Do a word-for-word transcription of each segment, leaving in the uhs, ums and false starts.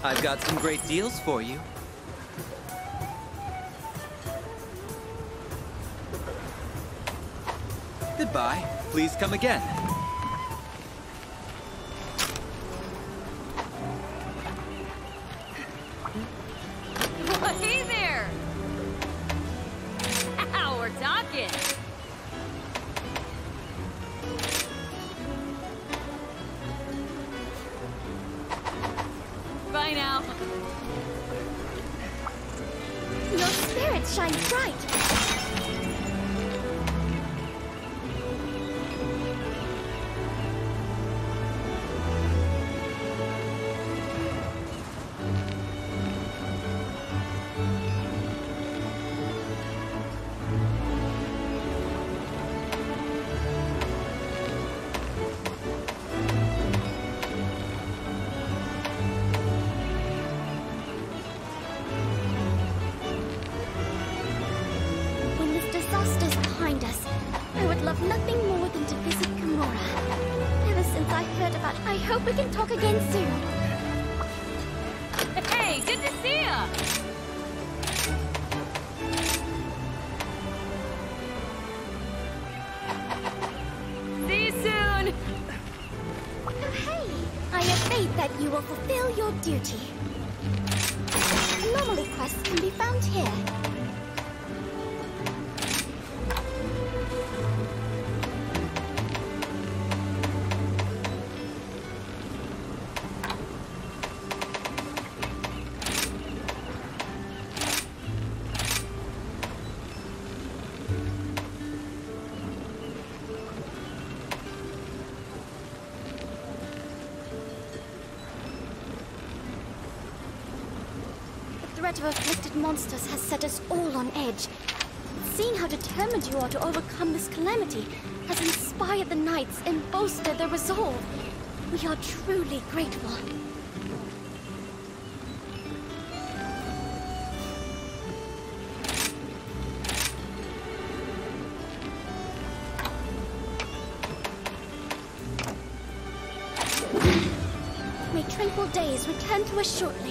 I've got some great deals for you. Goodbye. Please come again. Well, hey there! Ow, we're talking! Bye now. Your spirit shines bright. I hope we can talk again soon. Hey, good to see ya! See you soon! Oh, hey! I have faith that you will fulfill your duty. Anomaly quests can be found here. The threat of afflicted monsters has set us all on edge. Seeing how determined you are to overcome this calamity has inspired the knights and boosted their resolve. We are truly grateful. May tranquil days return to us shortly.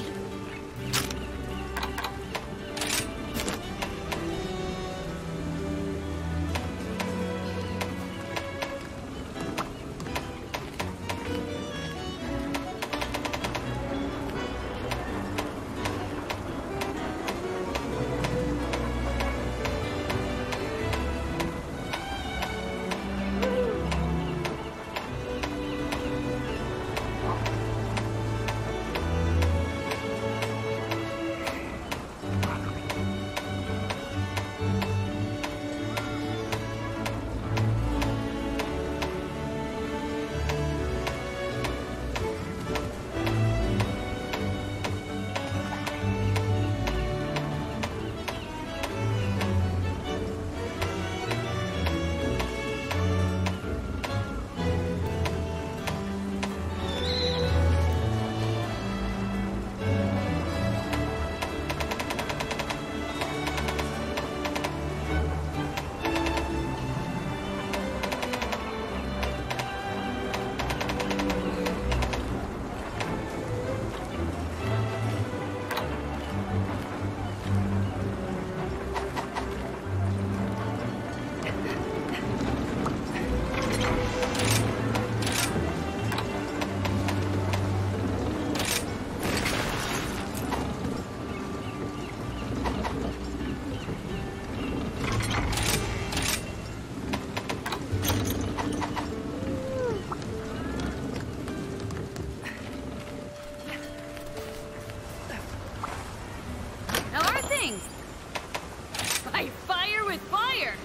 I fire with fire!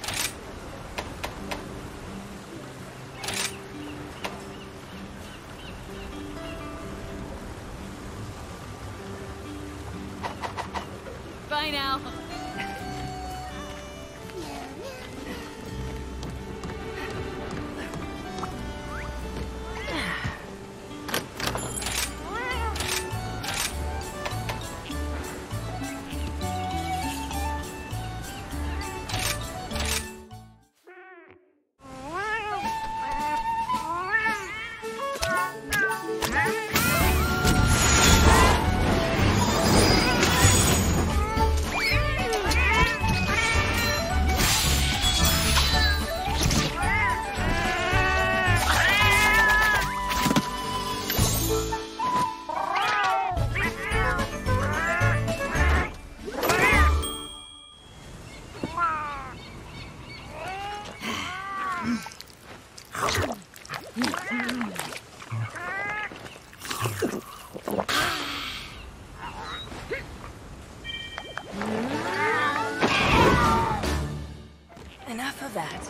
Bye now. saw that.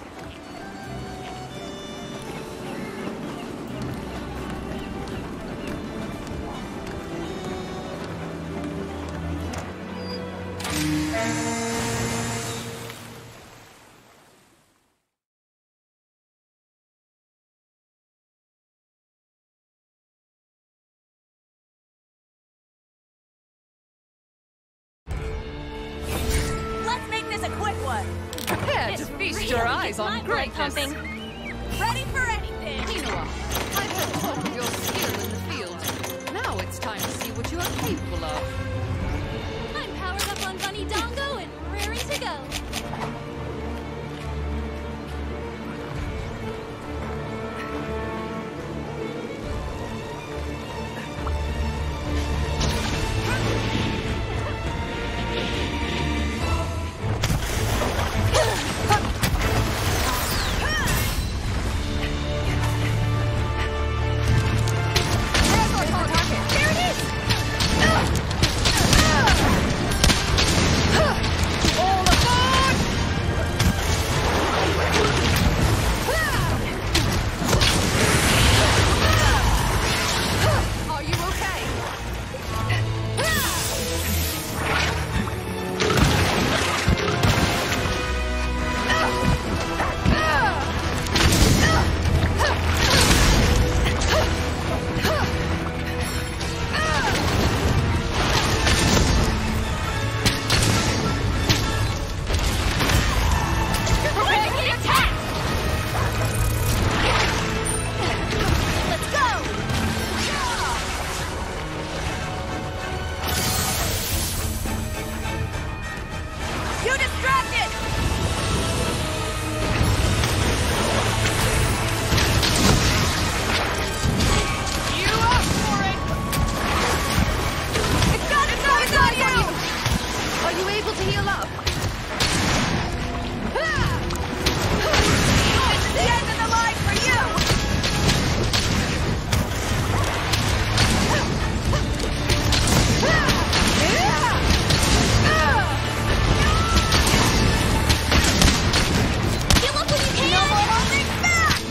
Let's make this a quick one. Prepare to feast your eyes on greatness. Pumping. Ready for anything. Kinoa, I've had fun with your skill in the field. Now it's time to see what you are capable of. I'm powered up on Bunny Dongo and raring to go. Are you okay? Prepare for the attack! Let's go! You distracted! You up for it! It's got it's got it's on you! Are you able to heal up? It's the end of the line for you! Heal up when you can! No more holding back!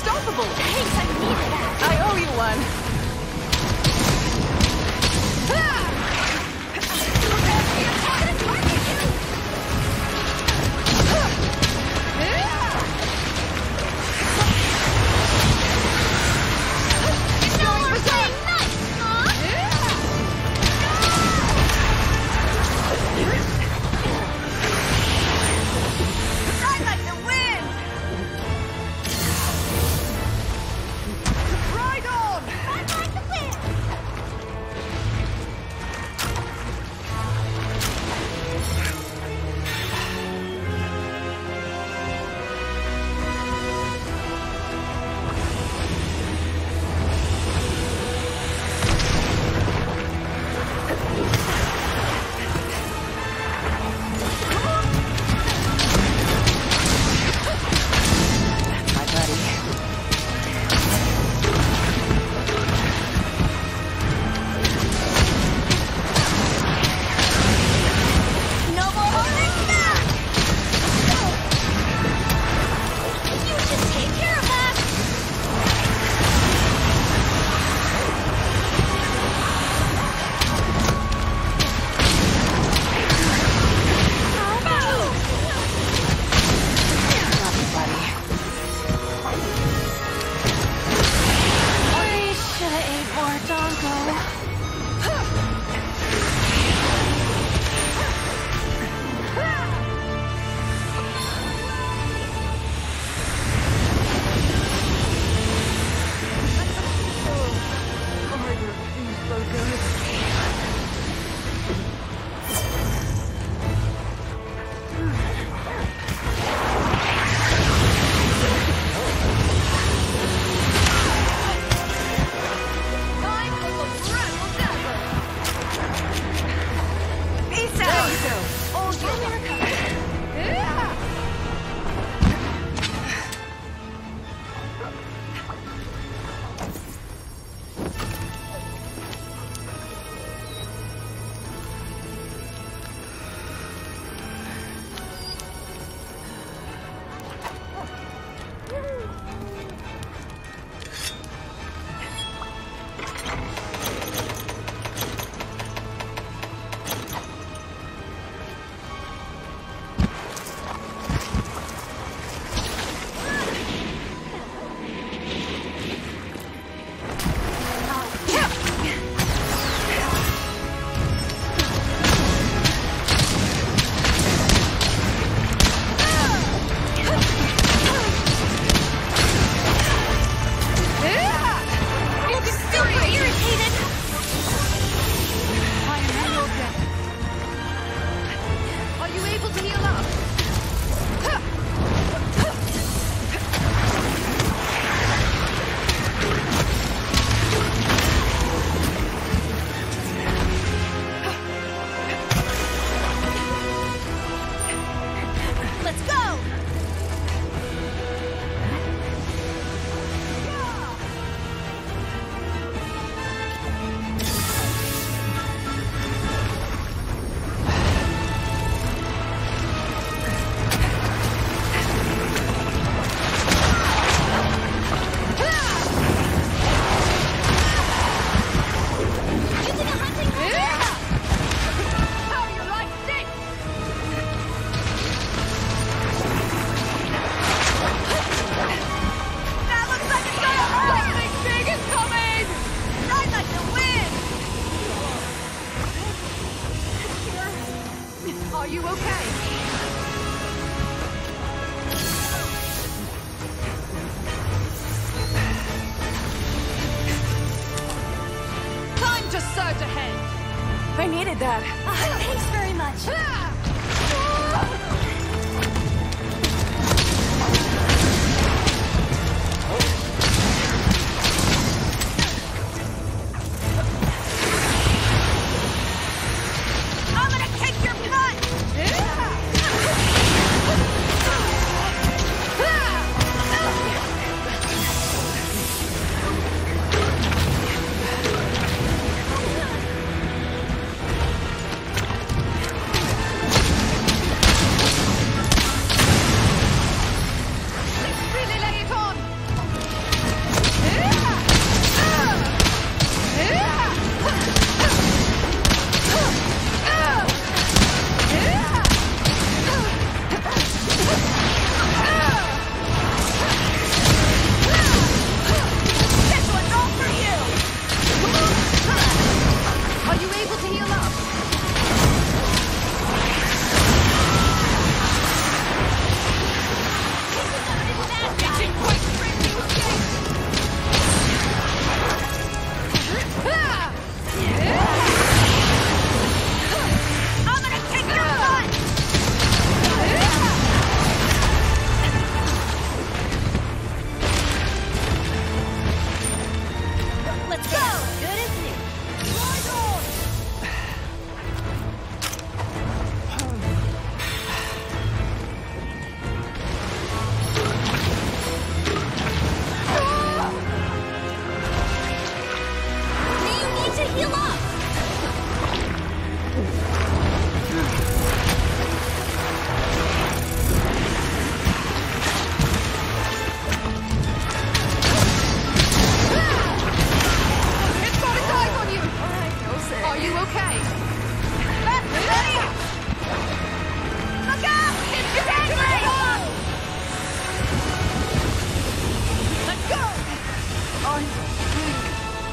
unstoppable! Thanks, I needed that. I owe you one. I'd like to win! Ride on! I'd like to win! My buddy. No more holding back! You should take care of that. Love you, buddy. We should have ate more Donko. Time for the razzle dazzle! Peace out! All America! You're super irritated. I am at your death. Are you able to heal up? Let's go! How you like this? That looks like it's gonna hurt! Something big is coming! I'd like to win! Are you okay? Time to surge ahead! I needed that. Ah, thanks very much. I'm gonna kick your butt!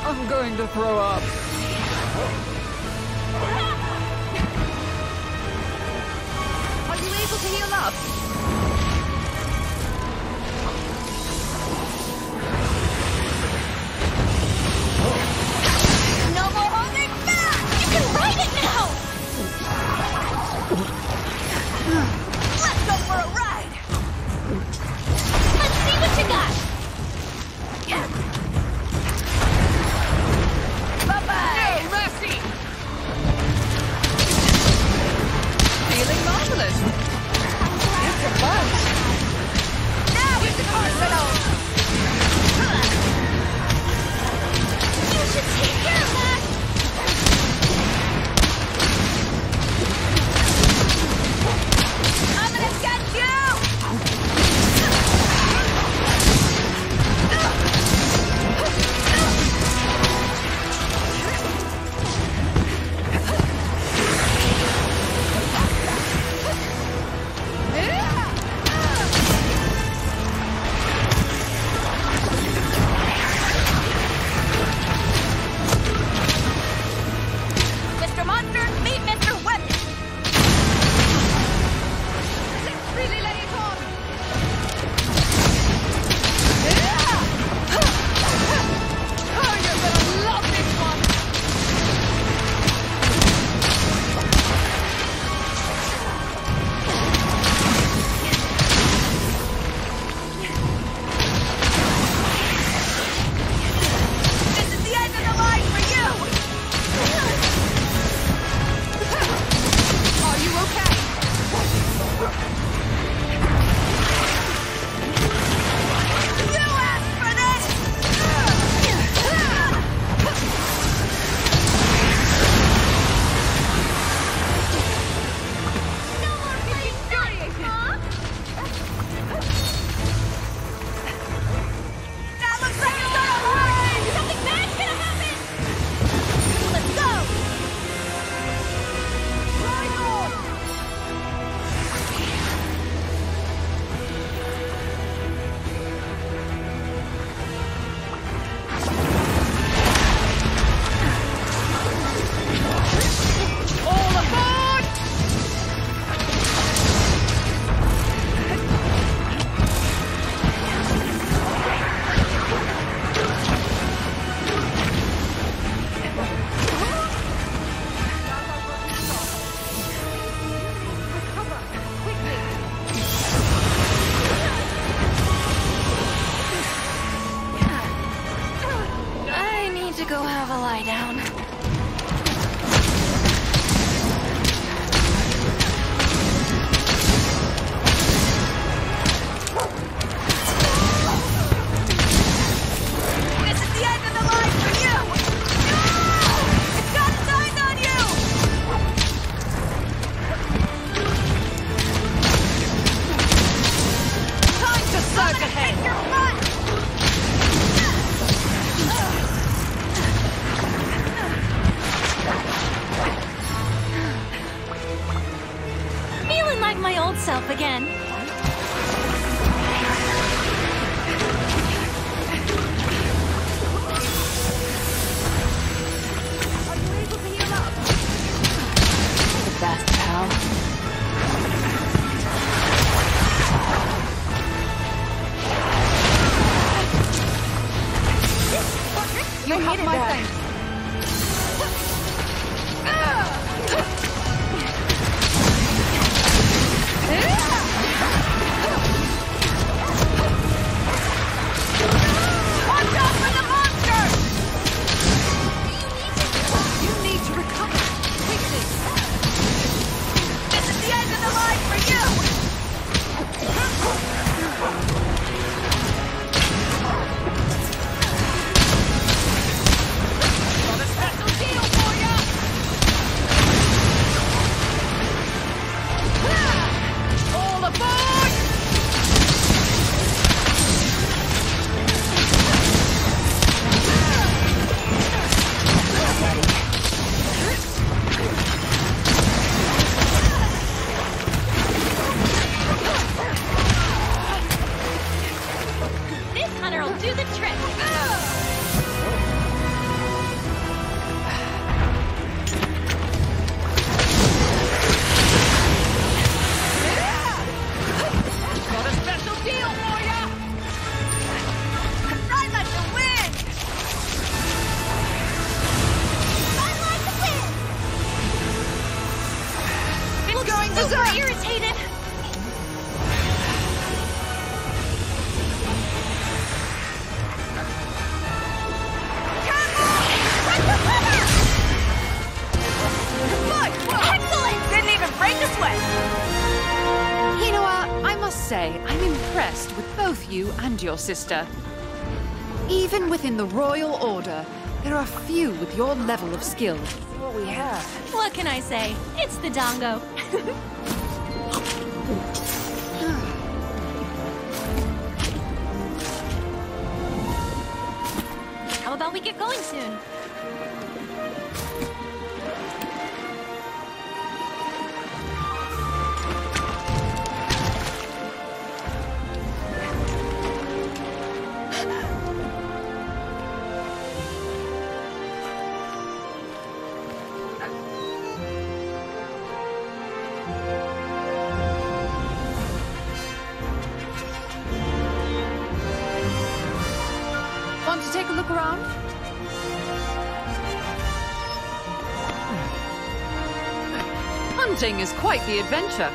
I'm going to throw up. Are you able to heal up? No more holding back! You can ride it now! Let's go for a ride! Let's see what you got! Bye-bye! No mercy! Feeling marvelous. It's a buzz. Now it's the arsenal! You should take care of that! I'm gonna get you! Mister Monster, meet Mister Weapon! Let's really lay it on. Oh, you're gonna love this one. This is the end of the line for you! Are you okay? You asked for this! No more playing nice, Mom! That looks like it's gonna work! Something bad's gonna happen! Let's go! Ride on! All aboard! I need to go have a lie down. This is the end of the line for you! It's got its eyes on you! Time to surge ahead! Take your butt! Feeling like my old self again. Are you able to heal up? The best, pal. You have my thanks. Watch out for the monster! You need to recover quickly. This is the end of the line for you! super irritated. Excellent! Didn't even break a sweat. Kinoa, I must say, I'm impressed with both you and your sister. Even within the Royal Order, there are few with your level of skill. What we have. What can I say? It's the Dango. How about we get going soon? Want to take a look around? Hunting is quite the adventure.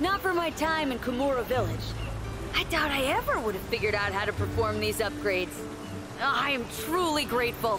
Not for my time in Kimura Village. I doubt I ever would have figured out how to perform these upgrades. I am truly grateful.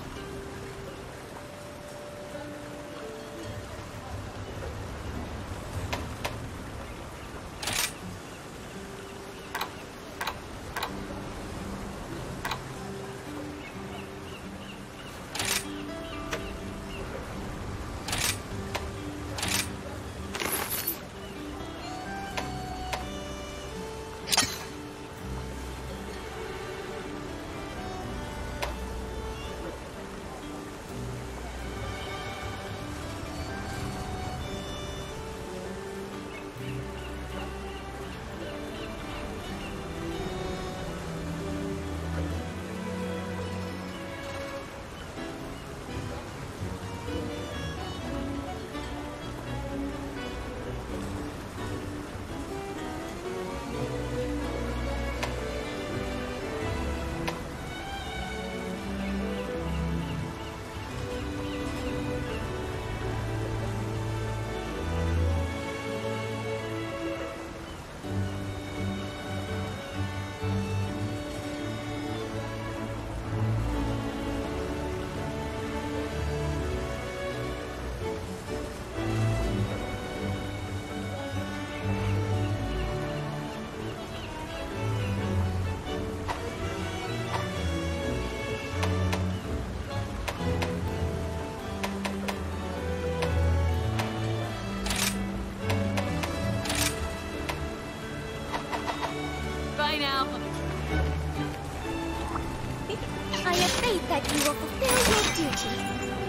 I have faith that you will fulfill your duty.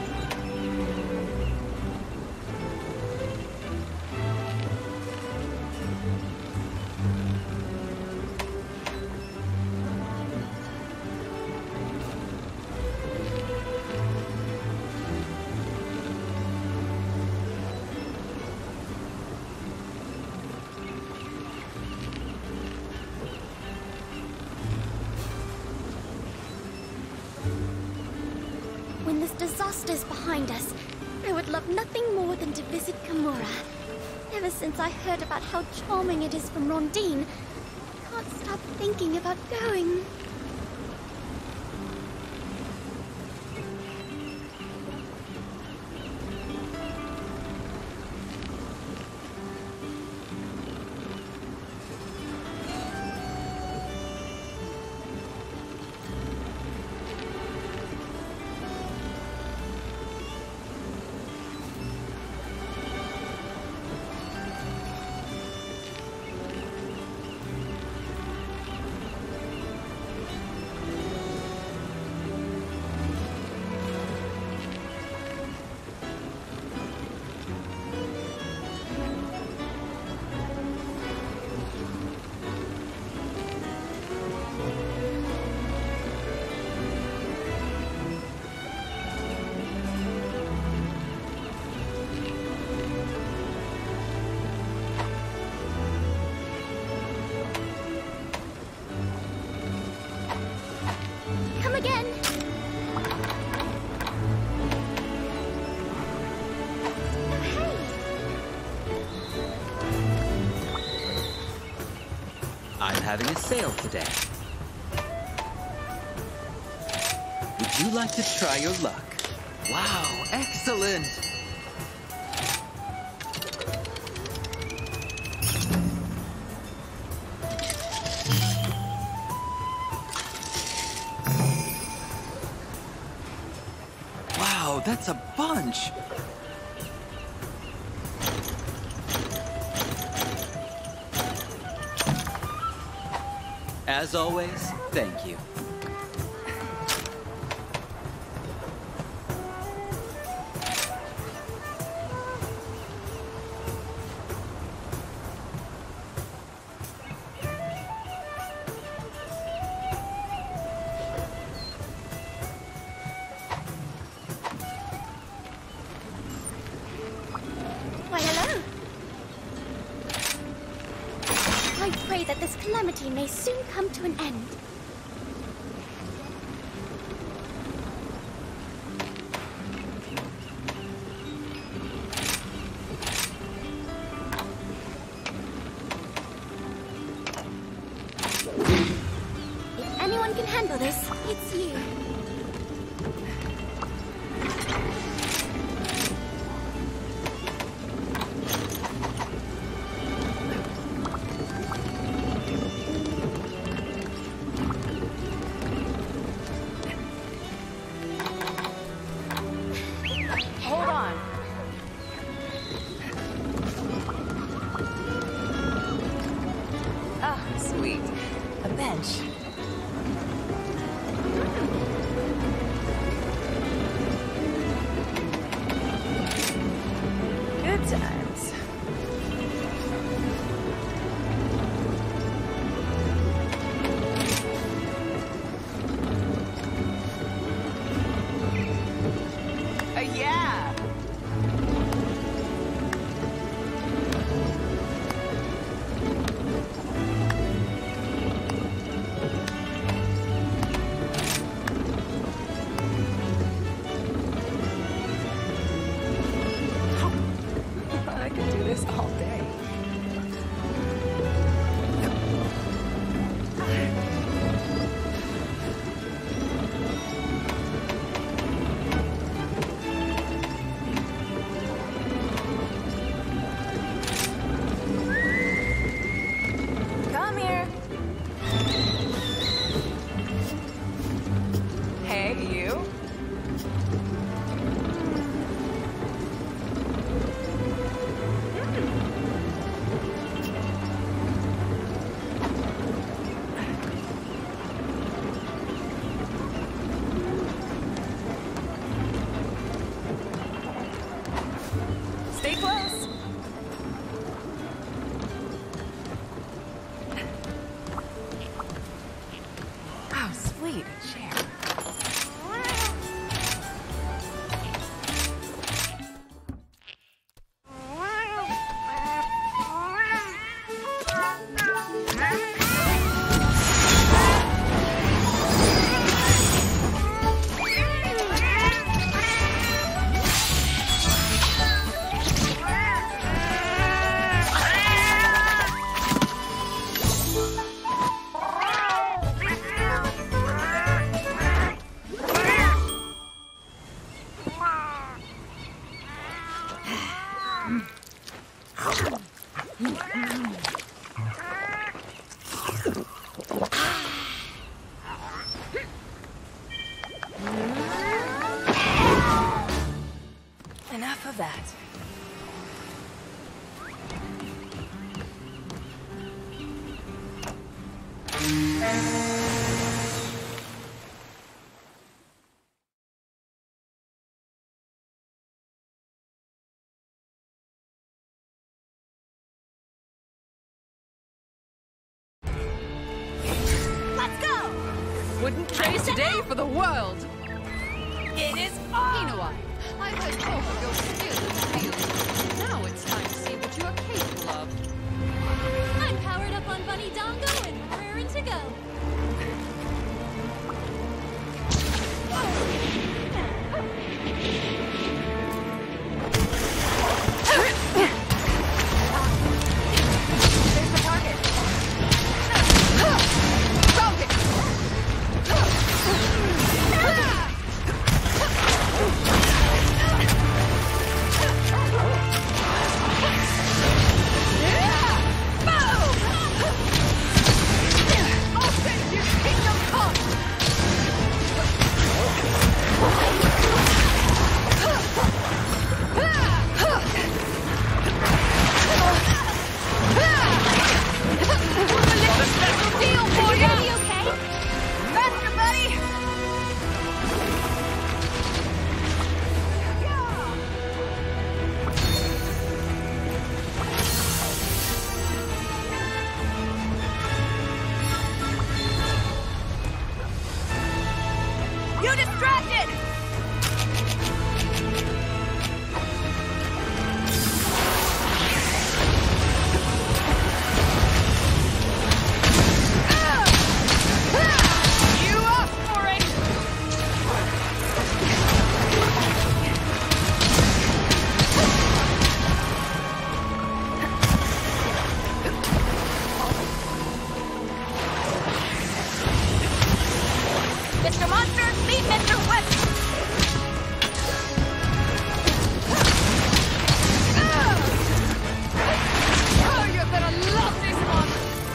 When this disaster's behind us, I would love nothing more than to visit Kimura. Ever since I heard about how charming it is from Rondine, I can't stop thinking about going. Come again. I'm having a sale today. Would you like to try your luck? Wow, excellent! Wow, that's a bunch! As always, thank you. Why, hello. I pray that this calamity may soon come to an end. can handle this. It's you. Hold on. Ah, sweet. A bench. Good times. Uh, yeah. I could do this all day. Come here. Hey, you. Stay close. Oh, sweet, a chair. Enough of that. Let's go! Wouldn't trade today for the world! It is on! Kinoa, I've heard talk of your skill in the field. Now it's time to see what you are capable of. I'm powered up on Bunny Dongo and raring to go. There's the target. Target! Mister West! Oh, you're gonna love this one!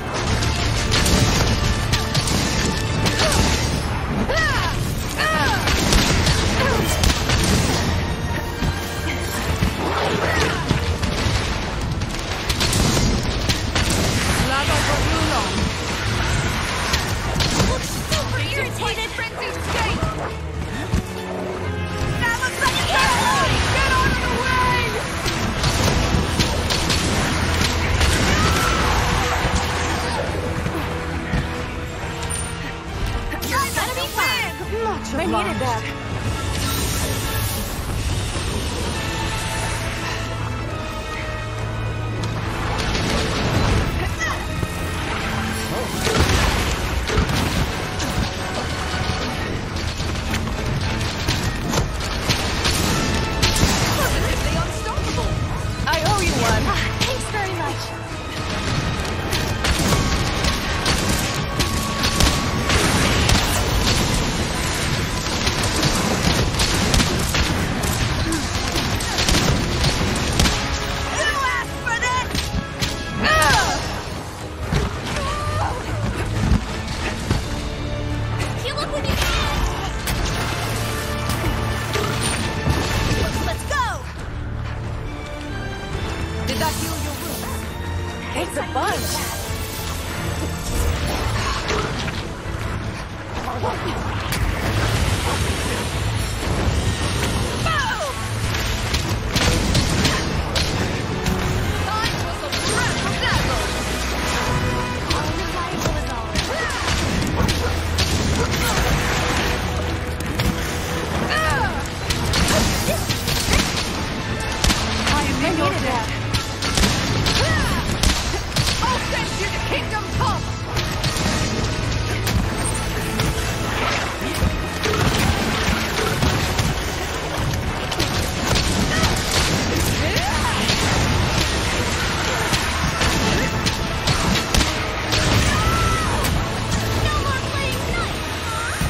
Lava for too long. Looks super irritated. Frenzied skate! That looks like it's gonna get out of the way! It's gonna be fun. Much I needed that. Positively unstoppable. I owe you one. Ah, thanks very much. You asked for this! Heal up when you can. Let's go! Did that heal your wound? Thanks a bunch. Boom! Time for some razzle-dazzle! Unreliable as always. I am in your debt. I'll send you to Kingdom Come! No more playing nice, huh?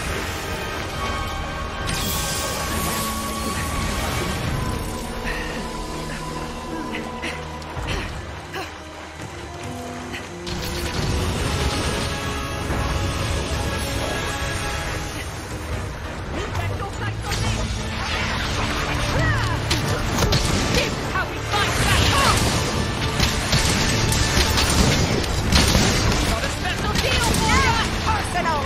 This is how we fight back up! Got a special deal for ya! Personal!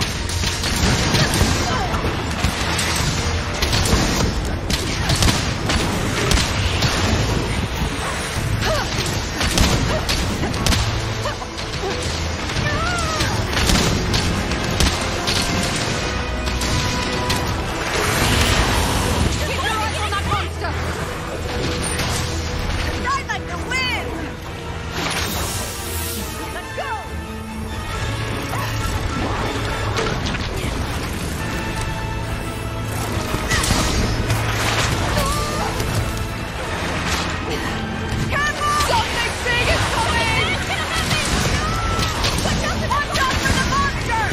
Keep your eyes on that monster! I'd like to win! Let's go! Careful! Something big is coming! Watch out for the monster!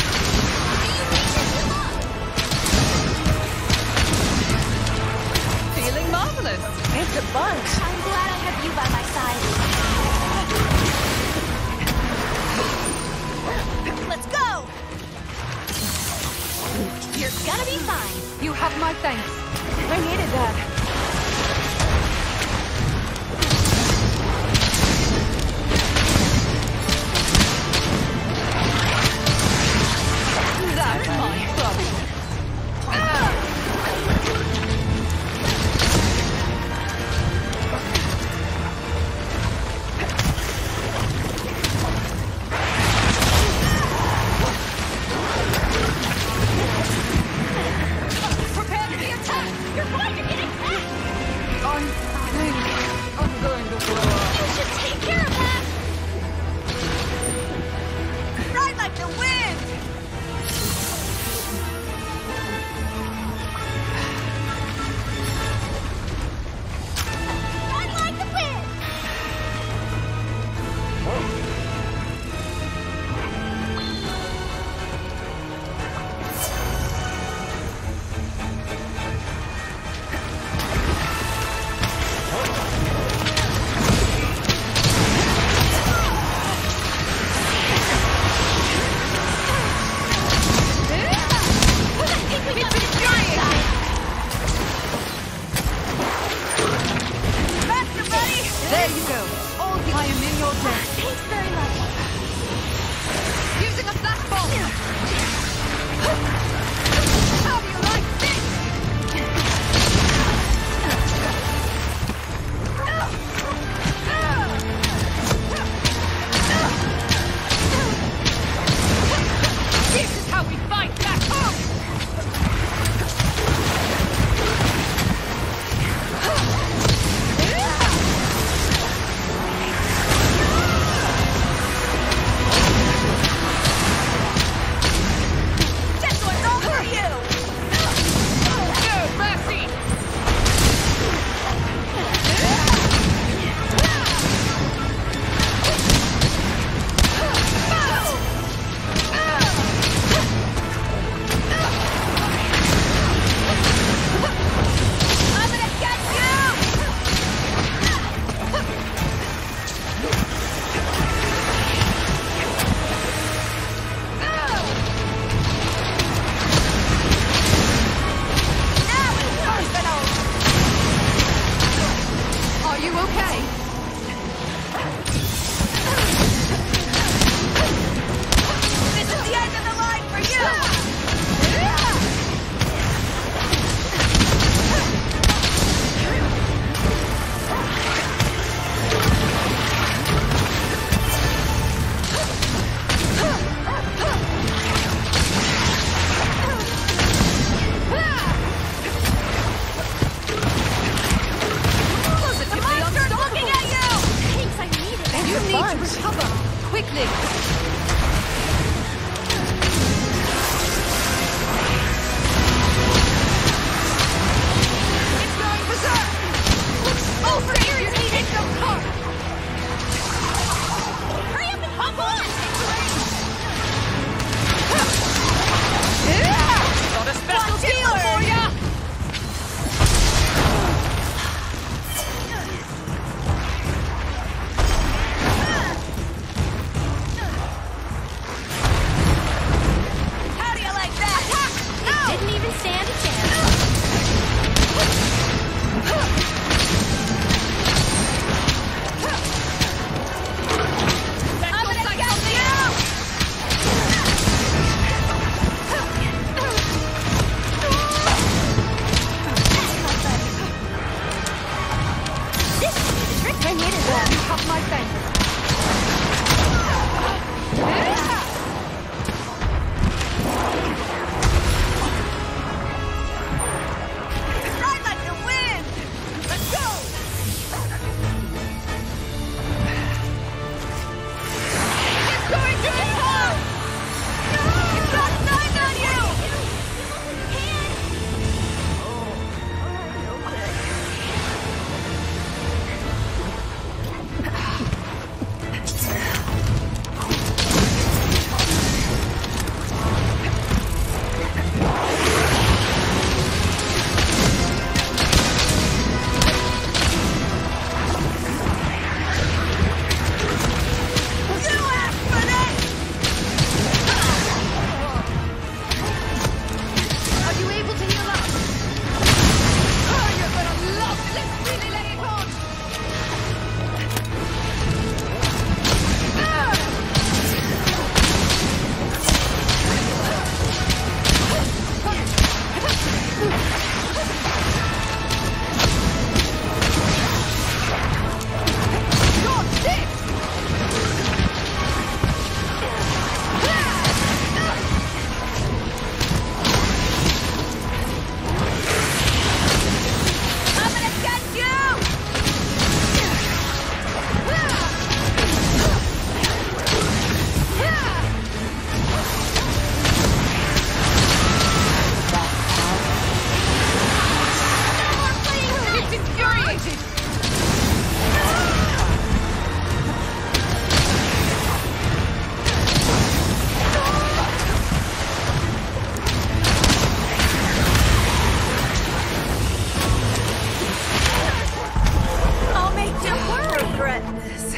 Feeling marvelous. It's a bunch. I'm glad I have you by my side. Let's go! You're gonna be fine. You have my thanks. I needed that. That's my problem. Prepare for the attack! You're going to get it! quickly! It's going berserk! Over here, you need it! Come! Hurry up and hop on! Got a special deal for ya! How do you like that? No! Didn't even stand a chance. I'm gonna get you! This should be the trick I needed. Cut my fingers. Ride like the wind! Let's go! It's going to explode! It's got signs on you! You asked for this! Are you able to heal up? Oh, you're gonna love it! Let's really let it on! You're sick! I'm gonna get you! It's infuriating! I'll make you regret this.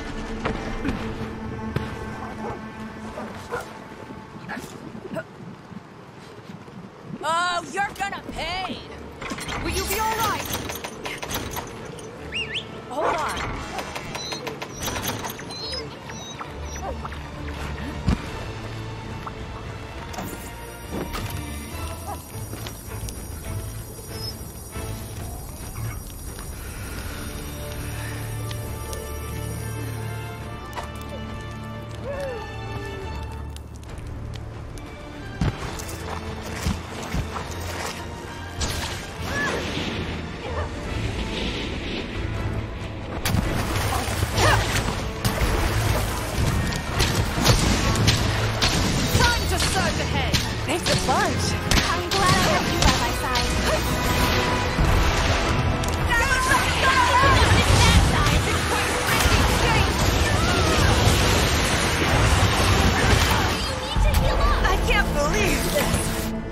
Oh, you're gonna pay! Will you be alright? Hold on. Time to surge ahead! Thanks a bunch. I'm glad I have you by my side. You need to heal up. I can't believe this.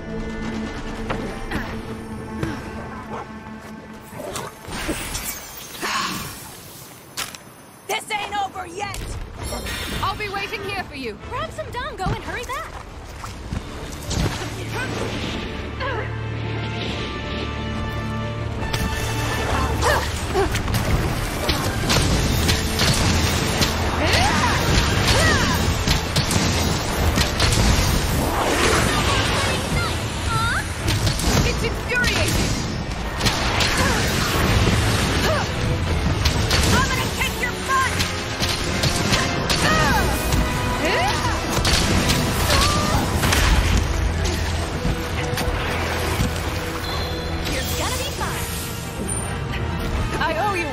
This ain't over yet. I'll be waiting here for you. Grab some dango and hurry back. It's infuriating! I'm gonna kick your butt. You're gonna be fine. I owe you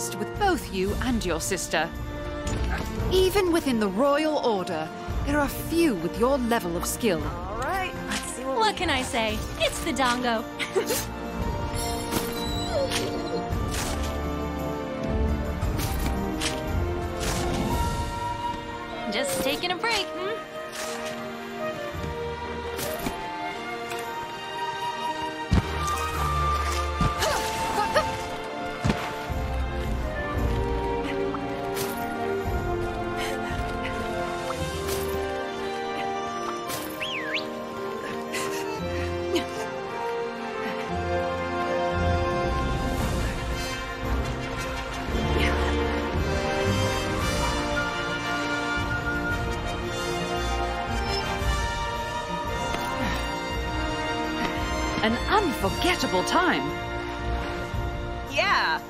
impressed with both you and your sister. Even within the Royal Order, there are few with your level of skill. All right, let's see what, What we can I say? It's the Dongo. Just taking a break, hmm? An unforgettable time. Yeah.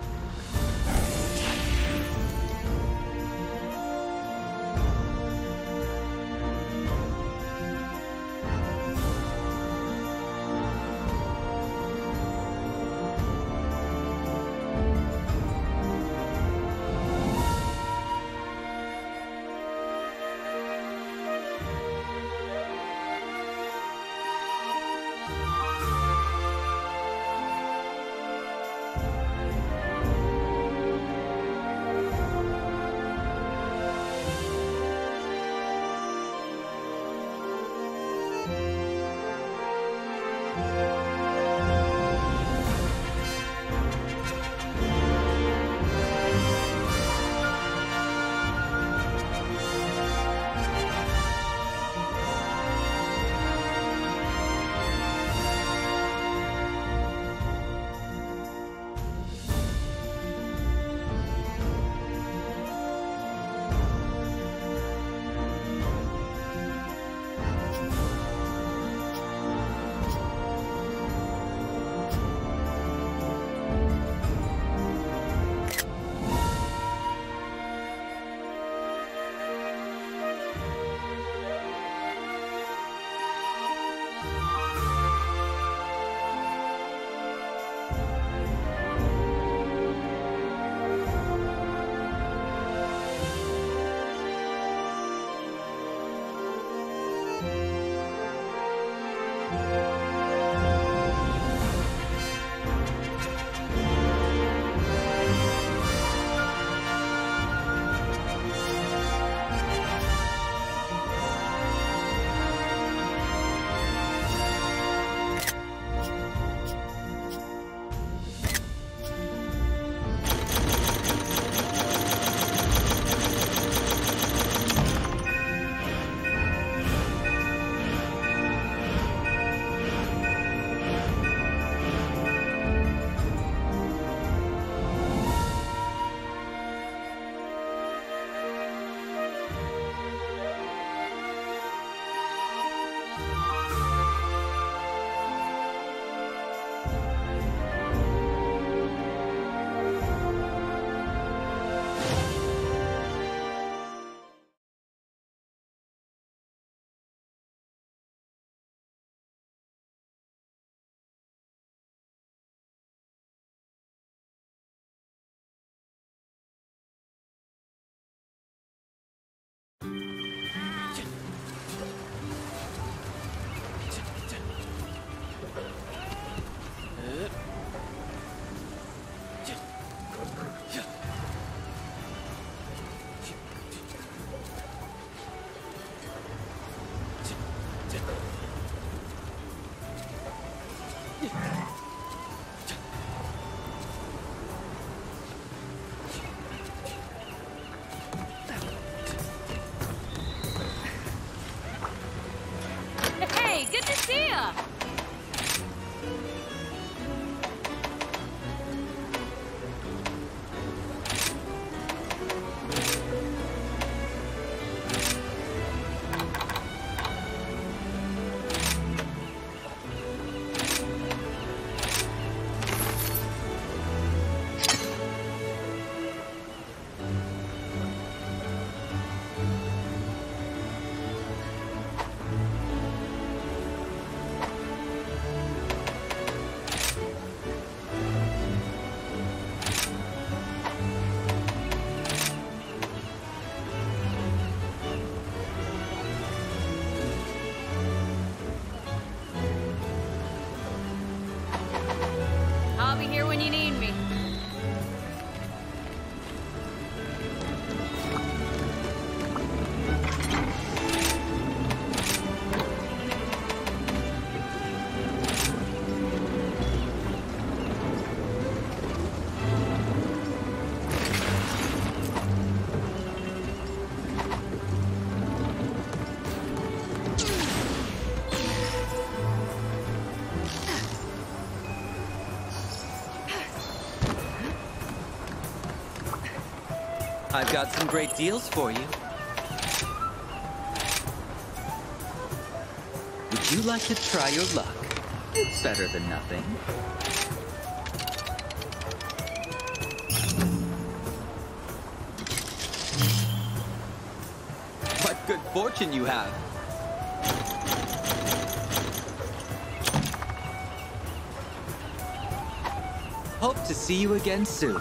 Hey, good to see ya! I've got some great deals for you. Would you like to try your luck? It's better than nothing. What good fortune you have! Hope to see you again soon.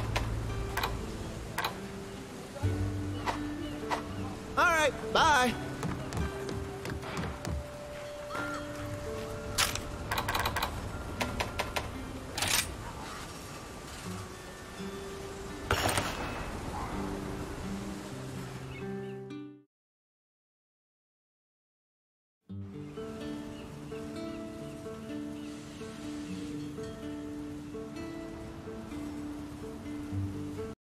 Bye.